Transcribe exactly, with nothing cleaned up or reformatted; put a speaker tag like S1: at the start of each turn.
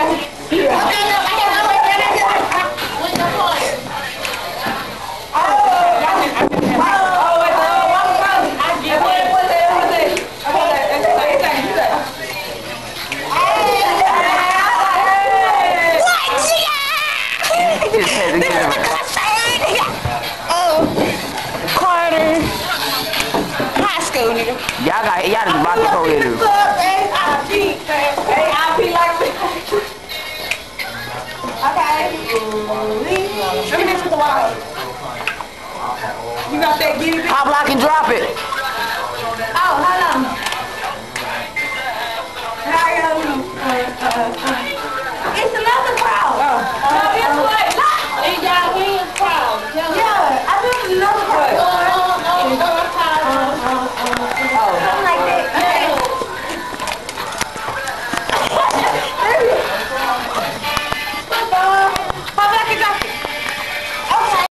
S1: Y'all got y'all just rock the whole head.
S2: A I P A I P like okay. Let me get you the water. You got that guinea pig?
S1: Pop lock and drop it.
S2: Oh, hold on. How you doing? It's